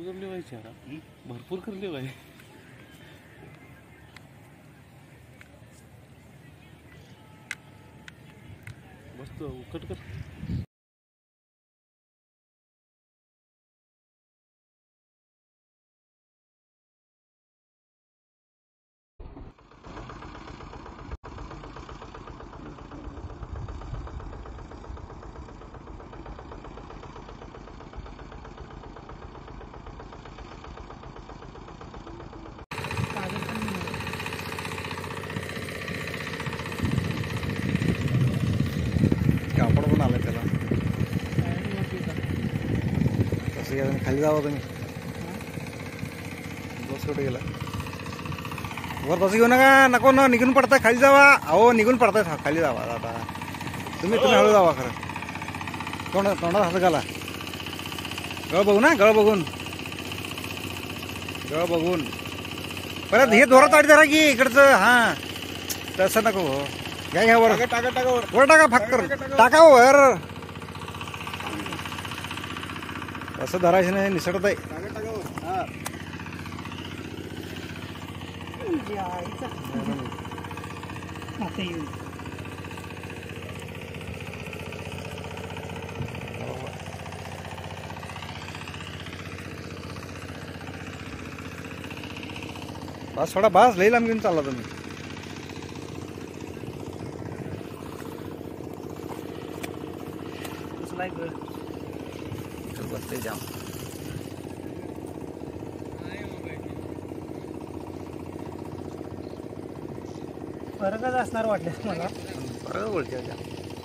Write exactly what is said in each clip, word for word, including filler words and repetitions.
करले व्हायचे आता भरपूर करले व्हाय मस्त कट कर कापड पण आलं त्याला तसं खाली जावं तुम्ही बस कुठे गेला वर तसं घेऊ नका नको ना निघून पडताय खाली जावा अहो निघून पडताय खाली जावा आता तुम्ही तुम्ही हळू जावा खरं तोंड तोंडात हात घाला गळ बघू ना गळ बघून गळ बघून परत हे दोरा ताडी धरा की इकडचं हां तसं नको हो घ्या घ्या वर टाका टाका वर टाका फक्त टाका वर असं धरायचं नाही निसटत आहे बस थोडा बस लई लांब घेऊन चालला तुम्ही बसते जाम फरकच असणार वाटलं मला फरक बोलते जाम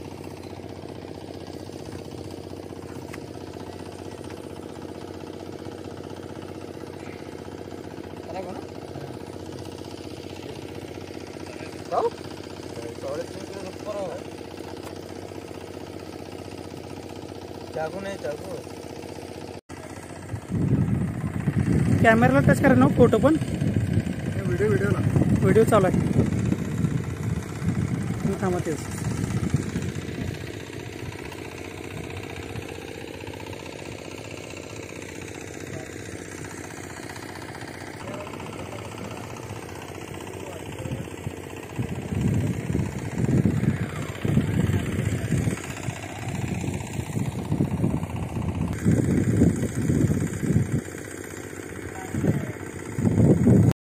चाकू नाही चाकू कॅमेराला टच करा ना फोटो पण व्हिडिओ व्हिडिओ ना व्हिडिओ चालू आहे थांबा तेच